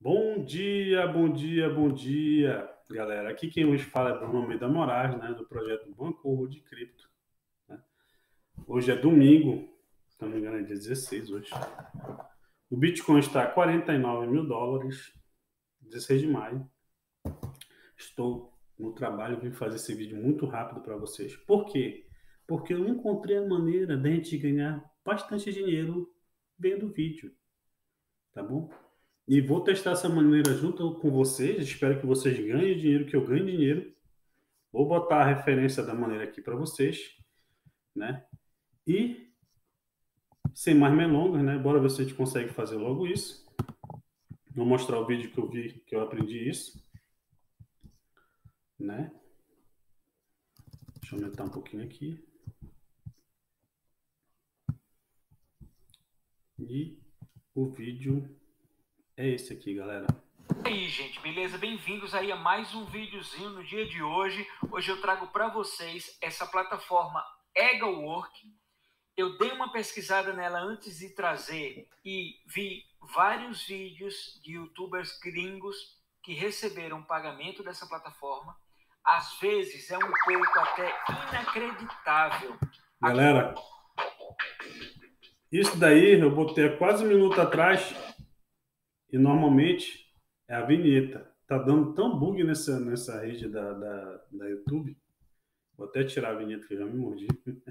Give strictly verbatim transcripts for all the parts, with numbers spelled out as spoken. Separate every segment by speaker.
Speaker 1: Bom dia, bom dia, bom dia, galera. Aqui quem hoje fala é Bruno Almeida Moraes, né, do projeto Banco Ouro de Cripto, né? Hoje é domingo, se não me engano é dia dezesseis hoje. O Bitcoin está a quarenta e nove mil dólares, dezesseis de maio. Estou no trabalho, vim fazer esse vídeo muito rápido para vocês. Por quê? Porque eu encontrei a maneira de a gente ganhar bastante dinheiro vendo vídeo, tá bom? E vou testar essa maneira junto com vocês. Espero que vocês ganhem dinheiro, que eu ganhe dinheiro. Vou botar a referência da maneira aqui para vocês, né? E sem mais delongas, né? Bora ver se a gente consegue fazer logo isso. Vou mostrar o vídeo que eu vi, que eu aprendi isso, né? Deixa eu aumentar um pouquinho aqui. E o vídeo é esse aqui, galera.
Speaker 2: E aí, gente, beleza? Bem-vindos aí a mais um videozinho no dia de hoje. Hoje eu trago para vocês essa plataforma EgaWork. Eu dei uma pesquisada nela antes de trazer e vi vários vídeos de youtubers gringos que receberam pagamento dessa plataforma. Às vezes é um pouco até inacreditável.
Speaker 1: Galera, isso daí eu botei há quase um minuto atrás e normalmente é a vinheta. Tá dando tão bug nessa, nessa rede da, da, da YouTube. Vou até tirar a vinheta que eu já me mordi.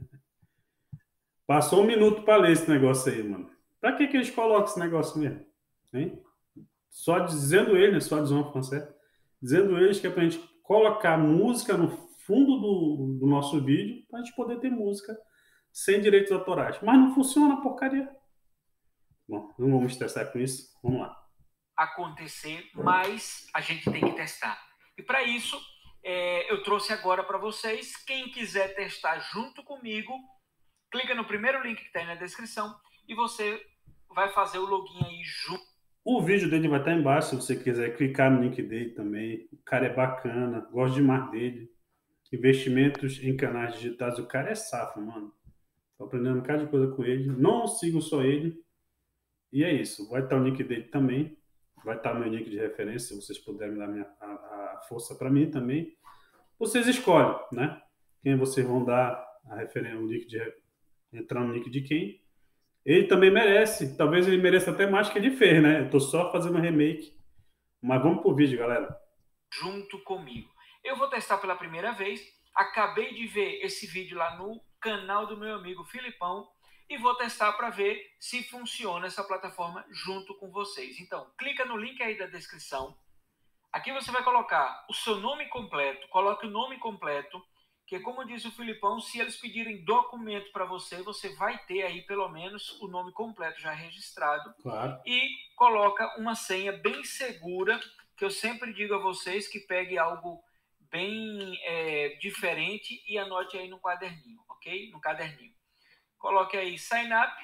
Speaker 1: Passou um minuto para ler esse negócio aí, mano. Pra que que eles colocam esse negócio mesmo? Hein? Só dizendo eles, né? Só dizendo francês. Dizendo eles que é pra gente colocar música no fundo do, do nosso vídeo pra gente poder ter música sem direitos autorais. Mas não funciona a porcaria. Bom, não vamos estressar com isso. Vamos lá.
Speaker 2: Acontecer, mas a gente tem que testar. E para isso, é, eu trouxe agora para vocês. Quem quiser testar junto comigo, clica no primeiro link que está aí na descrição e você vai fazer o login aí junto.
Speaker 1: O vídeo dele vai estar embaixo, se você quiser clicar no link dele também. O cara é bacana, gosto demais dele. Investimentos em canais digitais, o cara é safo, mano. Tô aprendendo um bocado de coisa com ele. Não sigo só ele. E é isso. Vai estar o link dele também. Vai estar meu link de referência, se vocês puderem dar minha, a, a força para mim também. Vocês escolhem, né? Quem vocês vão dar a referência, o link de entrar no link de quem. Ele também merece. Talvez ele mereça até mais que ele fez, né? Eu tô só fazendo um remake. Mas vamos pro vídeo, galera.
Speaker 2: Junto comigo. Eu vou testar pela primeira vez. Acabei de ver esse vídeo lá no canal do meu amigo Filipão e vou testar para ver se funciona essa plataforma junto com vocês. Então, clica no link aí da descrição. Aqui você vai colocar o seu nome completo, coloque o nome completo, que como disse o Filipão, se eles pedirem documento para você, você vai ter aí pelo menos o nome completo já registrado.
Speaker 1: Claro.
Speaker 2: E coloca uma senha bem segura, que eu sempre digo a vocês que pegue algo bem é, diferente e anote aí no caderninho, ok? No caderninho. Coloque aí sign up.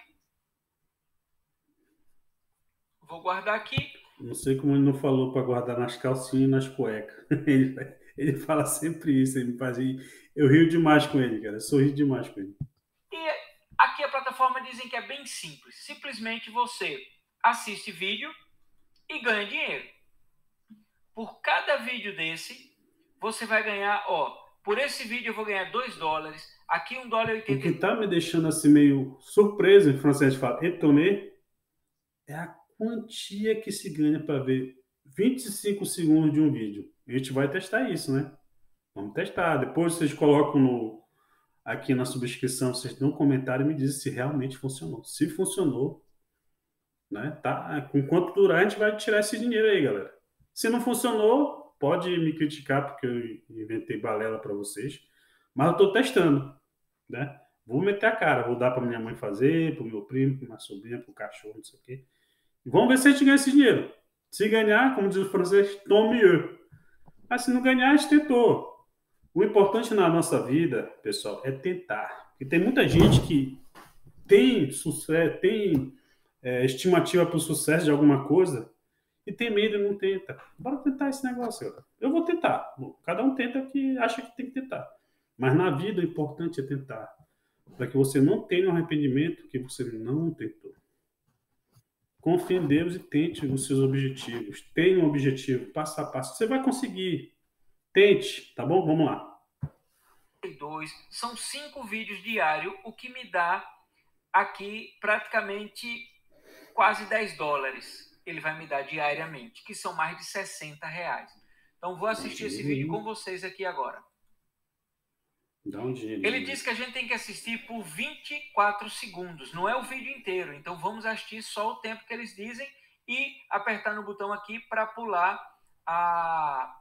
Speaker 2: Vou guardar aqui.
Speaker 1: Não sei como ele não falou para guardar nas calcinhas e nas cuecas. Ele, ele fala sempre isso, ele me faz rir. Eu rio demais com ele, cara. Eu sorri demais com ele.
Speaker 2: E aqui a plataforma dizem que é bem simples. Simplesmente você assiste vídeo e ganha dinheiro. Por cada vídeo desse, você vai ganhar, ó, por esse vídeo eu vou ganhar dois dólares, aqui um dólar e oitenta.
Speaker 1: O que tá me deixando assim meio surpreso, em francês fala étonné, é a quantia que se ganha para ver vinte e cinco segundos de um vídeo. A gente vai testar isso, né? Vamos testar. Depois vocês colocam no, aqui na subscrição, vocês dão um comentário e me dizem se realmente funcionou. Se funcionou, né? Tá? Com quanto durar, a gente vai tirar esse dinheiro aí, galera. Se não funcionou, pode me criticar porque eu inventei balela para vocês, mas eu estou testando, né? Vou meter a cara, vou dar para minha mãe fazer, para o meu primo, para minha sobrinha, para o cachorro, não sei o quê. E vamos ver se a gente ganha esse dinheiro. Se ganhar, como diz o francês, tant mieux. Mas se não ganhar, a gente tentou. O importante na nossa vida, pessoal, é tentar. Porque tem muita gente que tem sucesso, tem é, estimativa para o sucesso de alguma coisa e tem medo e não tenta. Bora tentar esse negócio, galera. Eu vou tentar. Bom, cada um tenta o que acha que tem que tentar. Mas na vida o importante é tentar. Para que você não tenha um arrependimento que você não tentou. Confie em Deus e tente os seus objetivos. Tenha um objetivo, passo a passo. Você vai conseguir. Tente, tá bom? Vamos lá.
Speaker 2: Dois, são cinco vídeos diários, o que me dá aqui praticamente quase dez dólares. Ele vai me dar diariamente, que são mais de sessenta reais. Então vou assistir esse vídeo com vocês aqui agora.
Speaker 1: Dá um dinheiro.
Speaker 2: Ele diz que a gente tem que assistir por vinte e quatro segundos, não é o vídeo inteiro. Então vamos assistir só o tempo que eles dizem e apertar no botão aqui para pular a,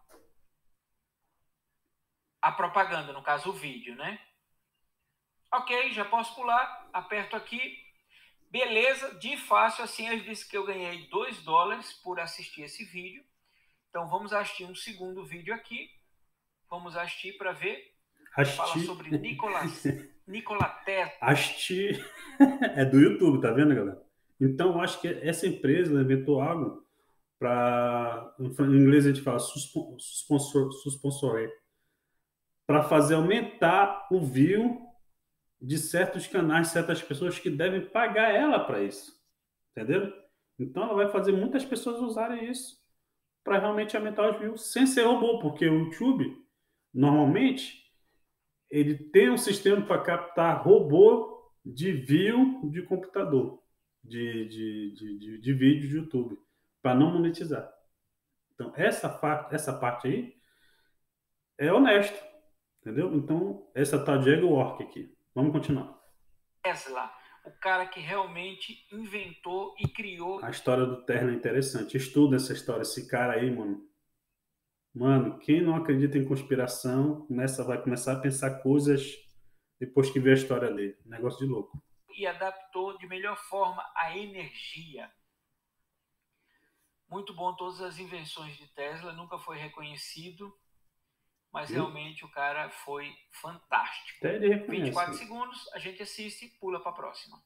Speaker 2: a propaganda, no caso o vídeo, né? Ok, já posso pular, aperto aqui. Beleza, de fácil, assim eu disse que eu ganhei dois dólares por assistir esse vídeo. Então vamos assistir um segundo vídeo aqui. Vamos assistir para ver.
Speaker 1: Assistir.
Speaker 2: Fala sobre Nicolas, Nikola Tesla.
Speaker 1: Assistir é do YouTube, tá vendo, galera? Então eu acho que essa empresa inventou algo para, em inglês a gente fala suspensor, suspensor, para fazer aumentar o view de certos canais, certas pessoas que devem pagar ela para isso, entendeu? Então ela vai fazer muitas pessoas usarem isso para realmente aumentar os views, sem ser robô, porque o YouTube, normalmente, ele tem um sistema para captar robô de view de computador, de, de, de, de, de vídeo de YouTube, para não monetizar. Então, essa parte, essa parte aí é honesto, entendeu? Então, essa tá de ego work aqui. Vamos continuar.
Speaker 2: Tesla, o cara que realmente inventou e criou.
Speaker 1: A história do Tesla é interessante. Estuda essa história, esse cara aí, mano. Mano, quem não acredita em conspiração, começa, vai começar a pensar coisas depois que vê a história dele. Negócio de louco.
Speaker 2: E adaptou de melhor forma a energia. Muito bom todas as invenções de Tesla, nunca foi reconhecido, mas realmente o cara foi fantástico.
Speaker 1: Até ele reconhece,
Speaker 2: vinte e quatro
Speaker 1: né?
Speaker 2: segundos, a gente assiste e pula para a próxima.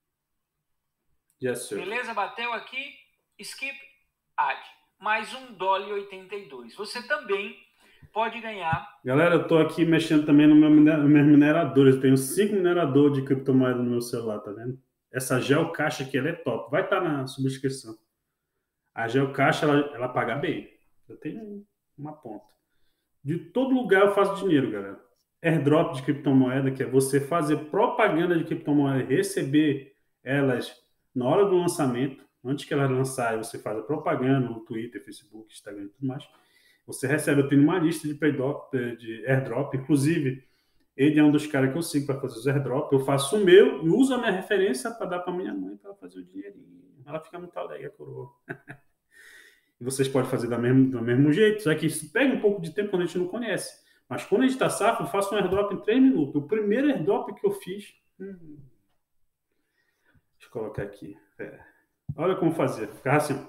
Speaker 1: Yes, sir.
Speaker 2: Beleza? Bateu aqui, skip, add. Mais um dólar e oitenta e dois. Você também pode ganhar.
Speaker 1: Galera, eu tô aqui mexendo também no meu, nos meus mineradores. Eu tenho cinco mineradores de criptomoeda no meu celular, tá vendo? Essa Geocache aqui, ela é top. Vai estar na subscrição. A Geocache, ela, ela paga bem. Eu tenho uma ponta. De todo lugar eu faço dinheiro, galera. Airdrop de criptomoeda, que é você fazer propaganda de criptomoeda, receber elas na hora do lançamento, antes que elas lançarem, você faz a propaganda no Twitter, Facebook, Instagram e tudo mais. Você recebe, eu tenho uma lista de, paydrop, de airdrop, inclusive, ele é um dos caras que eu sigo para fazer os airdrop. Eu faço o meu e uso a minha referência para dar para minha mãe para fazer o dinheirinho. Ela fica muito alegre, a coroa. E vocês podem fazer do mesmo, do mesmo jeito, só que isso pega um pouco de tempo quando a gente não conhece. Mas quando a gente está safo, eu faço um airdrop em três minutos. O primeiro airdrop que eu fiz... Hum, deixa eu colocar aqui. É. Olha como fazer. Ficava assim.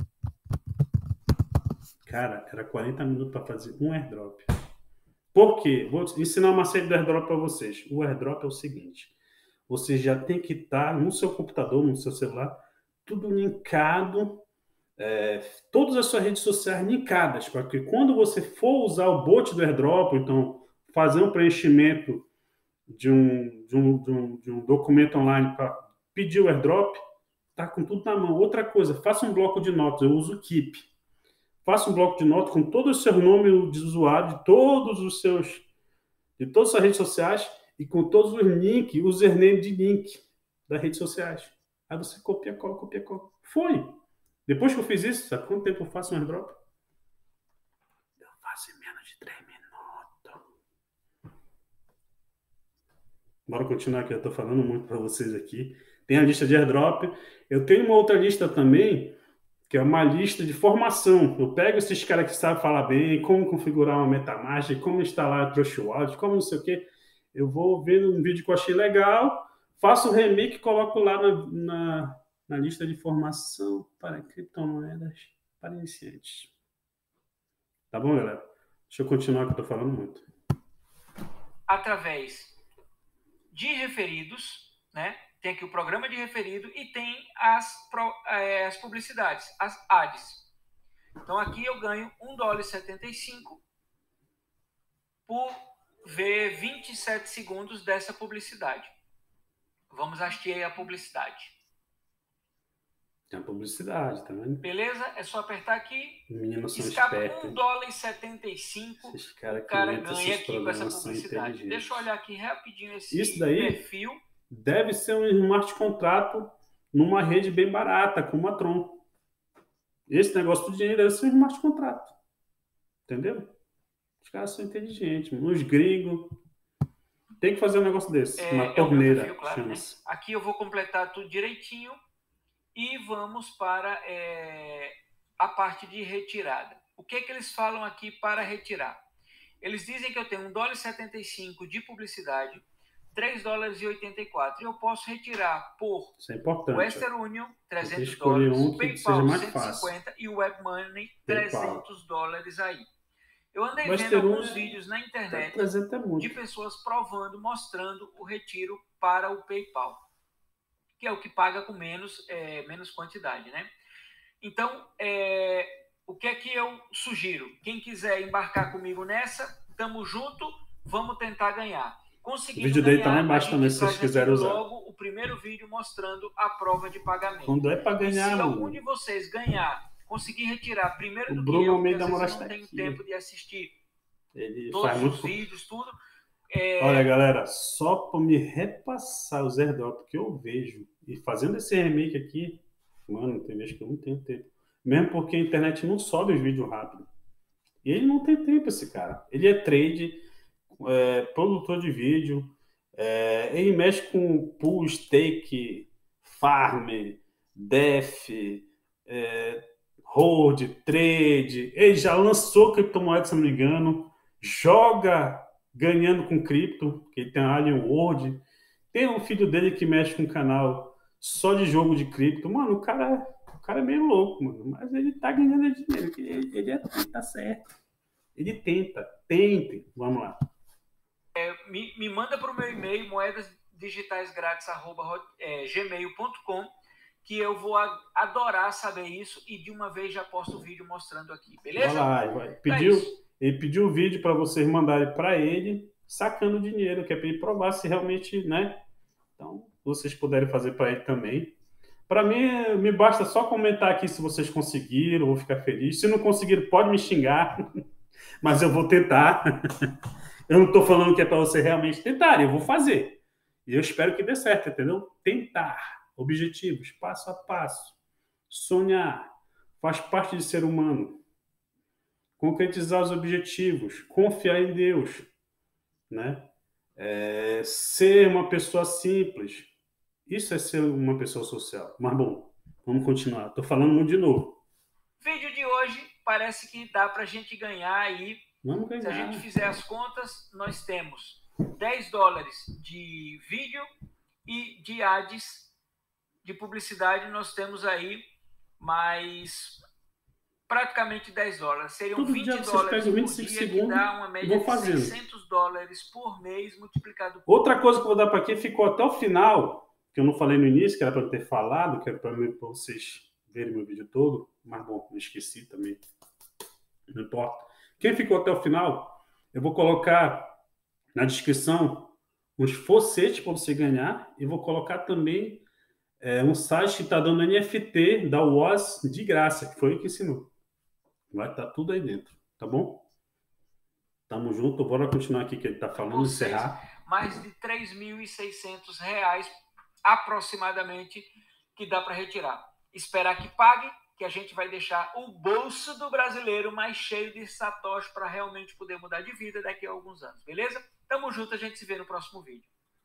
Speaker 1: Cara, era quarenta minutos para fazer um airdrop. Por quê? Vou ensinar uma série de airdrop para vocês. O airdrop é o seguinte. Você já tem que estar no seu computador, no seu celular, tudo linkado... É, todas as suas redes sociais linkadas, porque quando você for usar o bot do airdrop, então fazer um preenchimento de um, de um, de um, de um documento online para pedir o airdrop, tá com tudo na mão. Outra coisa, faça um bloco de notas, eu uso o Keep. Faça um bloco de notas com todos os seus nomes de usuário, de todos os seus, de todas as suas redes sociais e com todos os links, username de link das redes sociais. Aí você copia, cola, copia, cola. Foi! Depois que eu fiz isso, sabe quanto tempo eu faço um airdrop? Eu faço em menos de três minutos. Bora continuar que eu estou falando muito para vocês aqui. Tem a lista de airdrop. Eu tenho uma outra lista também, que é uma lista de formação. Eu pego esses caras que sabem falar bem, como configurar uma MetaMask, como instalar a Trust Wallet, como não sei o quê. Eu vou vendo um vídeo que eu achei legal, faço o remake e coloco lá na... na na lista de formação para criptomoedas para iniciantes. Tá bom, galera? Deixa eu continuar que eu tô falando muito.
Speaker 2: Através de referidos, né? Tem aqui o programa de referido e tem as, as publicidades, as ads. Então aqui eu ganho um dólar e setenta e cinco por ver vinte e sete segundos dessa publicidade. Vamos assistir aí a publicidade.
Speaker 1: Tem a publicidade, tá vendo?
Speaker 2: Beleza? É só apertar aqui.
Speaker 1: Meninos são
Speaker 2: escapa
Speaker 1: espertos.
Speaker 2: um dólar e setenta e cinco.
Speaker 1: Esses cara
Speaker 2: o cara
Speaker 1: que
Speaker 2: ganha aqui com essa publicidade. Deixa eu olhar aqui rapidinho esse
Speaker 1: Isso daí
Speaker 2: perfil.
Speaker 1: Deve ser um smart contrato numa rede bem barata, como a Tron. Esse negócio do dinheiro deve ser um smart contrato. Entendeu? Os caras são inteligentes. Os gringos. Tem que fazer um negócio desse.
Speaker 2: É,
Speaker 1: uma torneira.
Speaker 2: É claro, né? Aqui eu vou completar tudo direitinho. E vamos para é, a parte de retirada. O que é que eles falam aqui para retirar? Eles dizem que eu tenho um dólar e setenta e cinco de publicidade, três dólares e oitenta e quatro. E eu posso retirar por
Speaker 1: Isso é importante,
Speaker 2: Western Union, trezentos
Speaker 1: dólares,
Speaker 2: um PayPal,
Speaker 1: cento
Speaker 2: e cinquenta e WebMoney, trezentos dólares aí. Eu andei
Speaker 1: Western
Speaker 2: vendo alguns
Speaker 1: é...
Speaker 2: vídeos na internet
Speaker 1: é
Speaker 2: de pessoas provando, mostrando o retiro para o PayPal, que é o que paga com menos, é, menos quantidade, né? Então, é, o que é que eu sugiro? Quem quiser embarcar comigo nessa, tamo junto, vamos tentar ganhar. Conseguindo
Speaker 1: o vídeo dele tá lá embaixo também,
Speaker 2: se
Speaker 1: vocês quiserem usar.
Speaker 2: Logo o primeiro vídeo mostrando a prova de pagamento.
Speaker 1: Quando é para ganhar,
Speaker 2: e se
Speaker 1: mano.
Speaker 2: algum de vocês ganhar, conseguir retirar primeiro
Speaker 1: o
Speaker 2: do
Speaker 1: Bruno
Speaker 2: que eu,
Speaker 1: Almeida
Speaker 2: porque às vezes
Speaker 1: não
Speaker 2: não tenho tempo de assistir
Speaker 1: Ele
Speaker 2: todos
Speaker 1: faz
Speaker 2: os
Speaker 1: muito...
Speaker 2: vídeos, tudo. É...
Speaker 1: Olha, galera, só para me repassar os airdrops que eu vejo e fazendo esse remake aqui, mano, tem vezes que eu não tenho tempo. Mesmo porque a internet não sobe os vídeos rápido. E ele não tem tempo, esse cara. Ele é trade, é, produtor de vídeo, é, ele mexe com pool, stake, farm, def, é, hold, trade. Ele já lançou criptomoeda, se não me engano. Joga ganhando com cripto, que ele tem a Alien World. Tem um filho dele que mexe com um canal só de jogo de cripto. Mano, o cara, o cara é meio louco, mano. Mas ele tá ganhando dinheiro. Ele, ele, é, ele tá certo. Ele tenta. Tente. Vamos lá.
Speaker 2: É, me, me manda para o meu e-mail, moedas digitais grátis, arroba, é, gmail ponto com, que eu vou adorar saber isso e de uma vez já posto o vídeo mostrando aqui, beleza?
Speaker 1: Vai lá, vai. Pediu, é ele pediu o vídeo para vocês mandarem para ele, sacando dinheiro, que é para ele provar se realmente, né? Então, vocês puderem fazer para ele também. Para mim, me basta só comentar aqui se vocês conseguiram, eu vou ficar feliz. Se não conseguiram, pode me xingar, mas eu vou tentar. Eu não estou falando que é para você realmente tentar, eu vou fazer. E eu espero que dê certo, entendeu? Tentar. Objetivos, passo a passo. Sonhar. Faz parte de ser humano. Concretizar os objetivos. Confiar em Deus. Né? É, ser uma pessoa simples. Isso é ser uma pessoa social. Mas, bom, vamos continuar. Estou falando muito de novo.
Speaker 2: Vídeo de hoje parece que dá para a gente ganhar aí.
Speaker 1: Vamos ganhar.
Speaker 2: Se a gente fizer as contas, nós temos dez dólares de vídeo e de ads de publicidade. Nós temos aí mais praticamente dez dólares. Seriam
Speaker 1: Todo
Speaker 2: vinte
Speaker 1: dia
Speaker 2: dólares
Speaker 1: por
Speaker 2: dia,
Speaker 1: segundos,
Speaker 2: que dá uma média de
Speaker 1: fazendo.
Speaker 2: seiscentos dólares por mês multiplicado por...
Speaker 1: Outra coisa que eu vou dar para aqui, ficou até o final, que eu não falei no início, que era para eu ter falado, que era para vocês verem meu vídeo todo, mas bom, me esqueci também. Não importa. Quem ficou até o final, eu vou colocar na descrição uns focetes para você ganhar e vou colocar também é, um site que está dando N F T da W O S de graça, que foi o que ensinou. Vai estar tá tudo aí dentro, tá bom? Tamo junto, bora continuar aqui que ele está falando,
Speaker 2: Vocês,
Speaker 1: encerrar.
Speaker 2: Mais de três mil e seiscentos reais aproximadamente que dá para retirar. Esperar que pague, que a gente vai deixar o bolso do brasileiro mais cheio de satoshi para realmente poder mudar de vida daqui a alguns anos, beleza? Tamo junto, a gente se vê no próximo vídeo.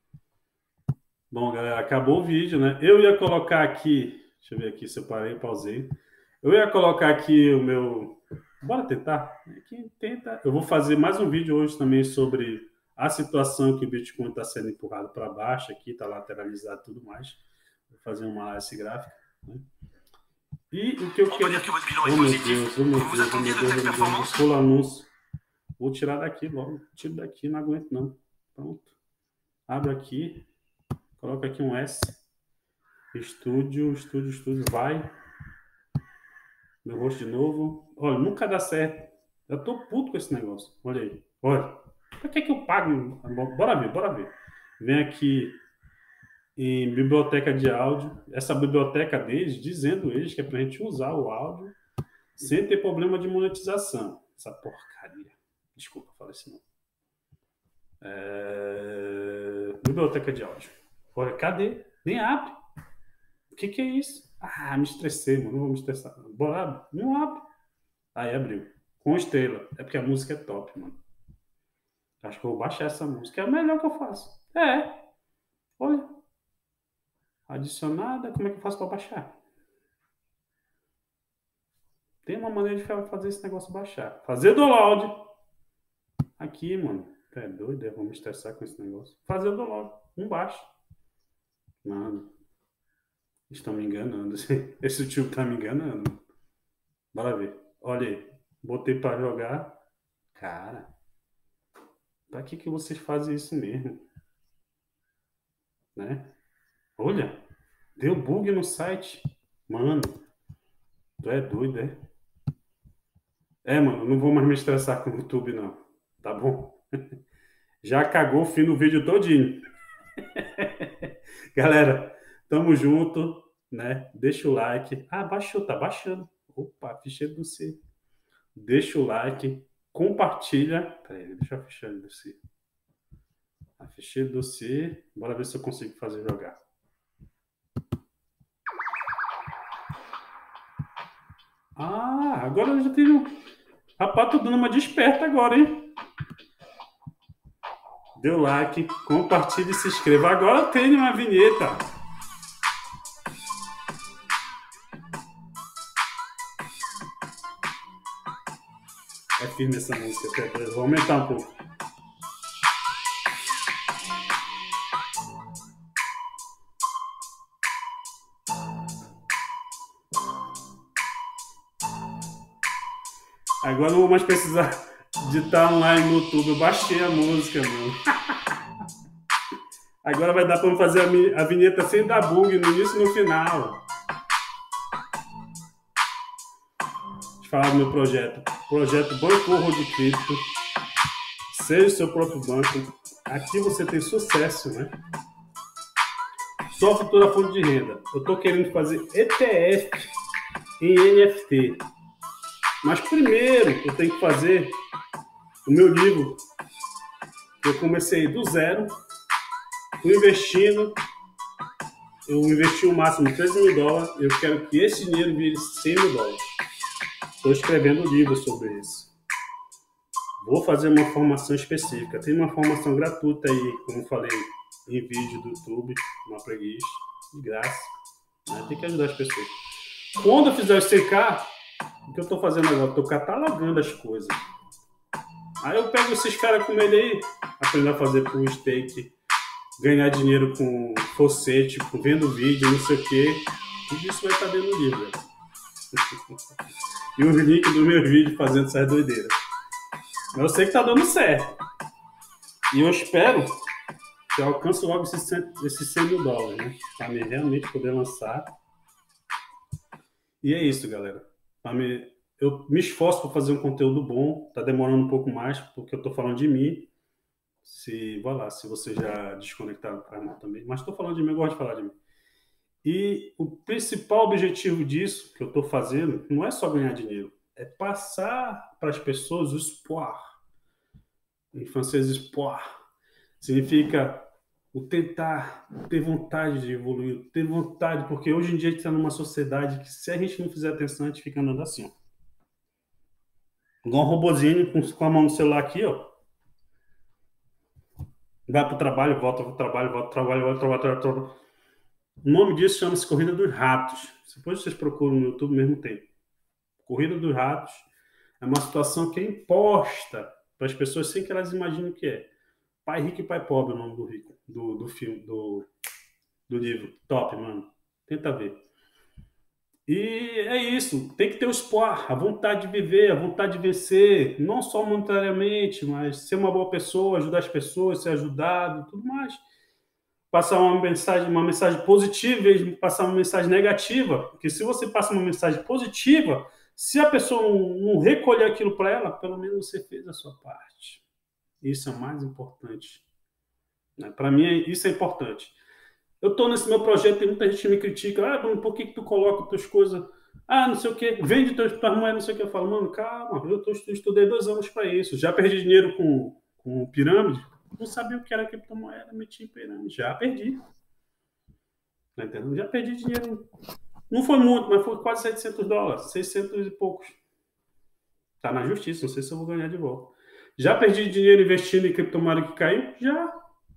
Speaker 1: Bom, galera, acabou o vídeo, né? Eu ia colocar aqui, deixa eu ver aqui, separei, pausei. Eu ia colocar aqui o meu... Bora tentar? Aqui, tenta. Eu vou fazer mais um vídeo hoje também sobre a situação que o Bitcoin está sendo empurrado para baixo aqui, está lateralizado e tudo mais. Vou fazer uma análise gráfica, né? E o que eu quero... Oh, meu Deus, oh, meu Deus, oh, meu Deus, oh, meu Deus, oh, meu Deus, pula anúncio. Vou tirar daqui logo. Tiro daqui, não aguento não. Pronto. Abre aqui. Coloca aqui um S. Estúdio, estúdio, estúdio. Vai. Meu rosto de novo. Olha, nunca dá certo. Eu tô puto com esse negócio. Olha aí. Olha. Pra que que eu pago? Bora ver, bora ver. Vem aqui. em biblioteca de áudio. Essa biblioteca deles, dizendo eles que é para a gente usar o áudio sem ter problema de monetização. Essa porcaria. Desculpa, falei isso não. É... Biblioteca de áudio. Olha, cadê? Nem abre. O que que é isso? Ah, me estressei, mano. Não vou me estressar. Bora, abre. Não abre. Aí abriu. Com estrela. É porque a música é top, mano. Acho que eu vou baixar essa música. É a melhor que eu faço. É. Olha. Adicionada. Como é que eu faço para baixar? Tem uma maneira de fazer esse negócio baixar. Fazer download. Aqui, mano. É doido, eu vou me estressar com esse negócio. Fazer o download. Não baixa. Mano. Estão me enganando. Esse tio tá me enganando. Bora ver. Olha aí. Botei pra jogar. Cara. Pra que que vocês fazem isso mesmo? Né? Olha. Deu bug no site. Mano. Tu é doido, é? É, mano. Não vou mais me estressar com o YouTube, não. Tá bom? Já cagou o fim do vídeo todinho. Galera, tamo junto, né? Deixa o like. Ah, baixou, tá baixando. Opa, ficheiro do C. Deixa o like, compartilha. Peraí, deixa eu fechar o dossiê. A ficheiro do C. Bora ver se eu consigo fazer jogar. Ah, agora eu já tenho. Rapaz, tô dando uma desperta agora, hein? Deu like, compartilha e se inscreva. Agora eu tenho uma vinheta. É firme essa música, eu vou aumentar um pouco. Agora não vou mais precisar de estar online no YouTube. Eu baixei a música, mano. Agora vai dar para fazer a vinheta sem dar bug no início e no final. Deixa eu falar do meu projeto. Projeto Banco de Cripto. Seja o seu próprio banco. Aqui você tem sucesso, né? Só futura fonte de renda. Eu estou querendo fazer E T F em N F T. Mas primeiro eu tenho que fazer o meu livro. Eu comecei do zero, fui investindo, eu investi o máximo de treze mil dólares, eu quero que esse dinheiro vire cem mil dólares. Estou escrevendo um livro sobre isso. Vou fazer uma formação específica. Tem uma formação gratuita aí, como eu falei, em vídeo do YouTube, uma playlist, de graça. Né? Tem que ajudar as pessoas. Quando eu fizer os cem K, o que eu estou fazendo agora? Estou catalogando as coisas. Aí eu pego esses caras como ele aí, aprender a fazer por stake, ganhar dinheiro com fossete, com vendo vídeo, não sei o quê. Tudo isso vai estar dentro do livro. E os links do meu vídeo fazendo essas doideiras. Mas eu sei que tá dando certo. E eu espero que eu alcance logo esses cem mil dólares, né? Para me realmente poder lançar. E é isso, galera. Me, eu me esforço para fazer um conteúdo bom. Tá demorando um pouco mais, porque eu tô falando de mim. Se, vai lá, se você já desconectar o canal também. Mas estou falando de mim, eu gosto de falar de mim. E o principal objetivo disso que eu estou fazendo não é só ganhar dinheiro, é passar para as pessoas o espoir. Em francês, espoir significa o tentar, ter vontade de evoluir, ter vontade, porque hoje em dia a gente está numa sociedade que, se a gente não fizer atenção, a gente fica andando assim, ó. Igual um robozinho com, com a mão no celular aqui, ó. Vai para o trabalho, volta para o trabalho, volta para o trabalho, volta para o trabalho, volta para o trabalho. O nome disso chama-se Corrida dos Ratos. Depois vocês procuram no YouTube, mesmo tempo. Corrida dos Ratos é uma situação que é imposta para as pessoas sem que elas imaginem o que é. Pai Rico e Pai Pobre é o nome do, rico, do, do filme, do, do livro. Top, mano. Tenta ver. E é isso. Tem que ter o espoir, a vontade de viver, a vontade de vencer. Não só monetariamente, mas ser uma boa pessoa, ajudar as pessoas, ser ajudado e tudo mais. Passar uma mensagem, uma mensagem positiva em vez de passar uma mensagem negativa. Porque se você passa uma mensagem positiva, se a pessoa não, não recolher aquilo para ela, pelo menos você fez a sua parte. Isso é o mais importante. Para mim, isso é importante. Eu tô nesse meu projeto, tem muita gente que me critica. Ah, Bruno, por que, que tu coloca tuas coisas? Ah, não sei o quê. Vende tuas, tuas moedas, não sei o quê. Eu falo, mano, calma, eu, tô, eu estudei dois anos para isso. Já perdi dinheiro com, com pirâmide. Não sabia o que era criptomoeda, meti em pirâmide. Já perdi. Tá entendendo? Já perdi dinheiro. Não foi muito, mas foi quase setecentos dólares. seiscentos e poucos. Tá na justiça, não sei se eu vou ganhar de volta. Já perdi dinheiro investindo em criptomoeda que caiu? Já.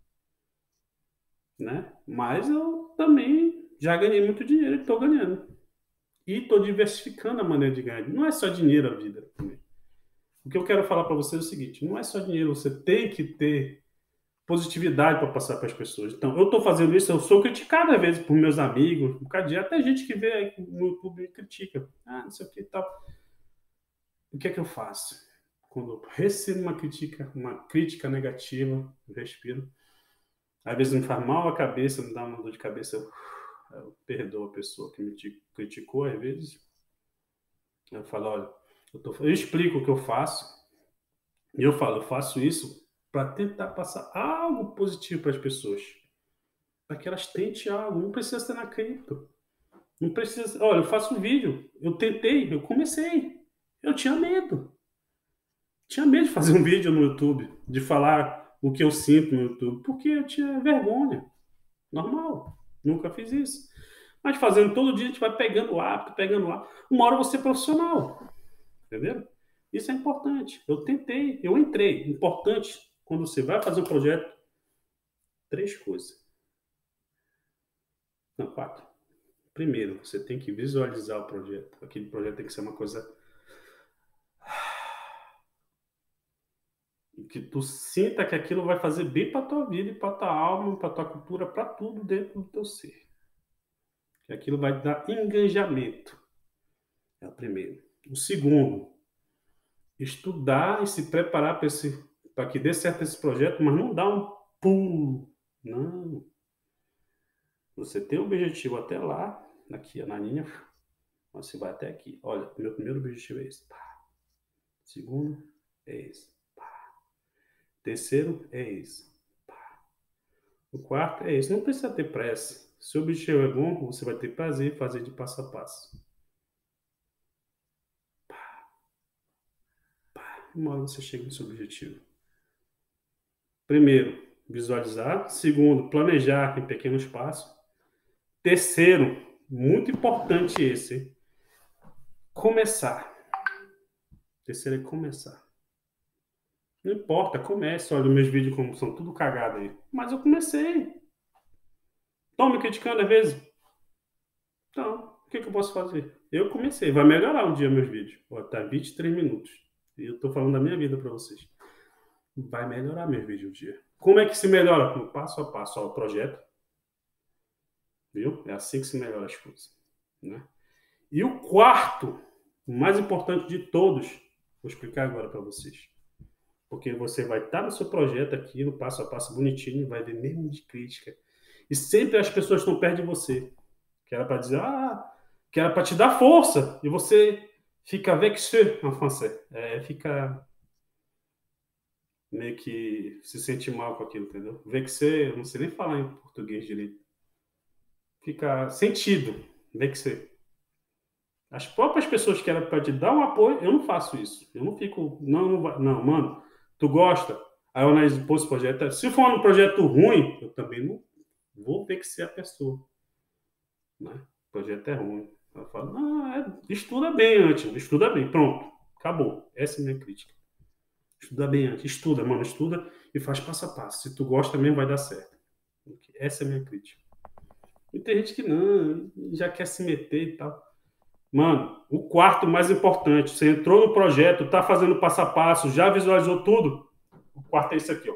Speaker 1: Né? Mas eu também já ganhei muito dinheiro e estou ganhando. E estou diversificando a maneira de ganhar. Não é só dinheiro a vida também. O que eu quero falar para você é o seguinte: não é só dinheiro, você tem que ter positividade para passar para as pessoas. Então, eu estou fazendo isso, eu sou criticado às vezes por meus amigos, um bocado de até gente que vê aí no YouTube me critica. Ah, não sei o que e tal. O que é que eu faço? Quando eu recebo uma crítica, uma crítica negativa, eu respiro. Às vezes me faz mal a cabeça, me dá uma dor de cabeça, eu, eu perdoo a pessoa que me criticou, às vezes. Eu falo, olha, eu, tô, eu explico o que eu faço, e eu falo, eu faço isso para tentar passar algo positivo para as pessoas. Para que elas tentem algo, não precisa ser na cripto. Não precisa. Olha, eu faço um vídeo, eu tentei, eu comecei. Eu tinha medo. Tinha medo de fazer um vídeo no YouTube, de falar o que eu sinto no YouTube, porque eu tinha vergonha. Normal. Nunca fiz isso. Mas fazendo todo dia, a gente vai pegando o hábito, pegando o hábito. Uma hora você é profissional. Entendeu? Isso é importante. Eu tentei, eu entrei. Importante, quando você vai fazer um projeto, três coisas. Não, quatro. Primeiro, você tem que visualizar o projeto. Aquele projeto tem que ser uma coisa que tu sinta que aquilo vai fazer bem para tua vida, para tua alma, para tua cultura, para tudo dentro do teu ser. Que aquilo vai dar engajamento. É o primeiro. O segundo, estudar e se preparar para que dê certo esse projeto, mas não dá um pulo. Não. Você tem um objetivo até lá, aqui na linha, você vai até aqui. Olha, meu primeiro objetivo é esse. Pá. Segundo é esse. Pá. Terceiro é esse. Pá. O quarto é esse. Não precisa ter pressa. Se o objetivo é bom, você vai ter prazer em fazer de passo a passo. Pá. Pá. Uma hora você chega no seu objetivo. Primeiro, visualizar. Segundo, planejar em pequenos passos. Terceiro, muito importante esse, começar. Terceiro é começar. Não importa, comece. Olha, meus vídeos como são tudo cagado aí. Mas eu comecei. Estão me criticando às vezes? Então, o que, que eu posso fazer? Eu comecei. Vai melhorar um dia meus vídeos. Ó, tá vinte e três minutos. E eu tô falando da minha vida para vocês. Vai melhorar meus vídeos um dia. Como é que se melhora? No passo a passo. Ó, o projeto. Viu? É assim que se melhora as coisas. Né? E o quarto, o mais importante de todos, vou explicar agora para vocês. Porque você vai estar no seu projeto aqui, no passo a passo bonitinho, vai ver mesmo de crítica. E sempre as pessoas estão perto de você. Que era para dizer, ah, que era para te dar força. E você fica vexé en français. É, fica meio que se sente mal com aquilo, entendeu? Vexé, eu não sei nem falar em português direito. Fica sentido, vexé. As próprias pessoas que eram para te dar um apoio, eu não faço isso. Eu não fico, não, não, vai, não, mano, tu gosta? Aí eu analiso, pô, esse projeto, se for um projeto ruim, eu também não vou ter que ser a pessoa. Né? O projeto é ruim. Eu falo, não, é, estuda bem antes, estuda bem, pronto, acabou. Essa é a minha crítica. Estuda bem antes, estuda, mano, estuda e faz passo a passo. Se tu gosta mesmo, vai dar certo. Essa é a minha crítica. E tem gente que não, já quer se meter e tal. Mano, o quarto mais importante, você entrou no projeto, tá fazendo passo a passo, já visualizou tudo. O quarto é isso aqui, ó.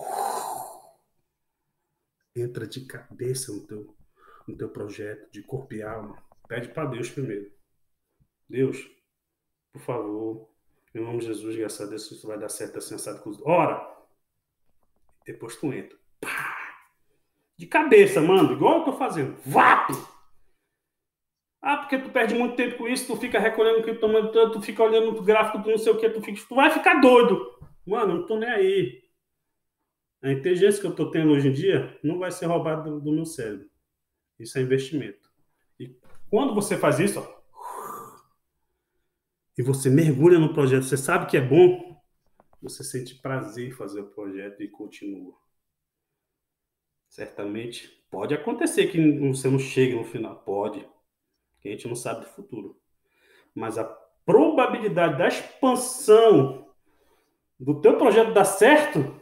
Speaker 1: Entra de cabeça no teu, no teu projeto, de corpo e alma. Pede para Deus primeiro. Deus, por favor, em nome de Jesus, graças a Deus, isso vai dar certo, assim, assado com os... Ora! Depois tu entra. Pá! De cabeça, mano, igual eu tô fazendo. Vap! Ah, porque tu perde muito tempo com isso, tu fica recolhendo criptomoeda, tu fica olhando o gráfico, tu não sei o que, tu, fica, tu vai ficar doido. Mano, eu não tô nem aí. A inteligência que eu tô tendo hoje em dia não vai ser roubada do, do meu cérebro. Isso é investimento. E quando você faz isso, ó, e você mergulha no projeto, você sabe que é bom, você sente prazer em fazer o projeto e continua. Certamente pode acontecer que você não chegue no final, pode, que a gente não sabe do futuro. Mas a probabilidade da expansão do teu projeto dar certo,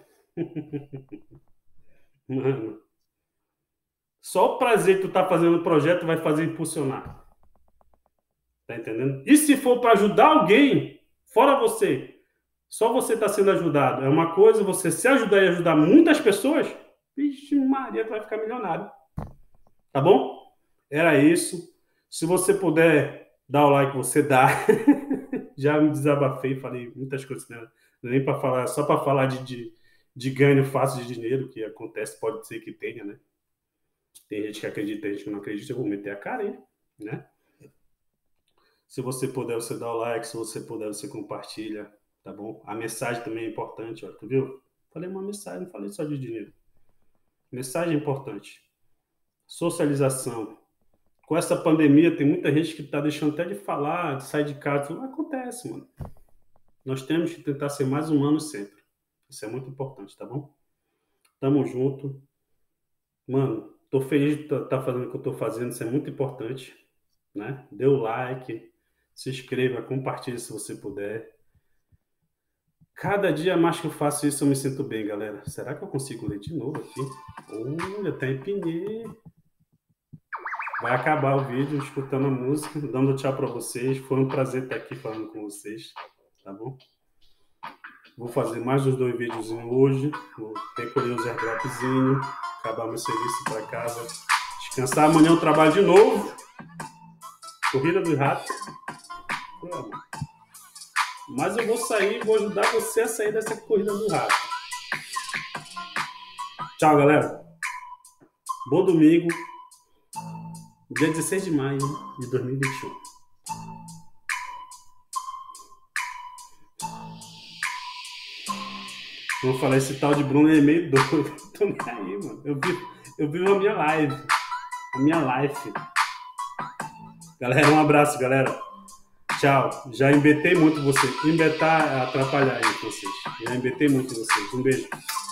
Speaker 1: mano, só o prazer que tu tá fazendo o projeto vai fazer impulsionar. Tá entendendo? E se for para ajudar alguém, fora você, só você tá sendo ajudado. É uma coisa você se ajudar e ajudar muitas pessoas, vixe Maria, tu vai ficar milionário. Tá bom? Era isso. Se você puder dar o like, você dá. Já me desabafei, falei muitas coisas, né? Nem para falar, só para falar de, de, de ganho fácil de dinheiro, que acontece, pode ser que tenha, né? Tem gente que acredita, tem gente que não acredita, eu vou meter a cara aí, né? Se você puder, você dá o like, se você puder, você compartilha, tá bom? A mensagem também é importante, ó, tu viu? Falei uma mensagem, não falei só de dinheiro. Mensagem é importante. Socialização. Com essa pandemia, tem muita gente que está deixando até de falar, de sair de casa. Isso não acontece, mano. Nós temos que tentar ser mais humanos sempre. Isso é muito importante, tá bom? Tamo junto. Mano, tô feliz de estar tá fazendo o que eu tô fazendo. Isso é muito importante, né? Dê o like, se inscreva, compartilhe se você puder. Cada dia mais que eu faço isso, eu me sinto bem, galera. Será que eu consigo ler de novo aqui? Olha, até empinhei. Vai acabar o vídeo escutando a música, dando tchau para vocês. Foi um prazer estar aqui falando com vocês, tá bom? Vou fazer mais uns dois vídeos hoje. Vou recolher os airdropzinhos, acabar meu serviço para casa, descansar. Amanhã eu trabalho de novo. Corrida do rato. Mas eu vou sair, vou ajudar você a sair dessa corrida do rato. Tchau, galera. Bom domingo. Dia dezesseis de maio de dois mil e vinte e um. Vou falar, esse tal de Bruno é meio doido. Tô nem aí, mano. Eu vi, eu vi a minha live. A minha live. Galera, um abraço, galera. Tchau. Já embetei muito você. Embetar é atrapalhar aí vocês. Já embetei muito vocês. Um beijo.